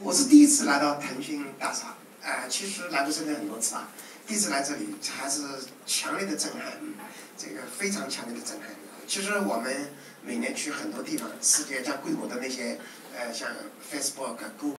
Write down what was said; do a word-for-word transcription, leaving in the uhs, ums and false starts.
我是第一次来到腾讯大厦，啊、呃，其实来过深圳很多次啊，第一次来这里还是强烈的震撼，这个非常强烈的震撼。其实我们每年去很多地方，世界上规模的那些，呃，像 Facebook、Google。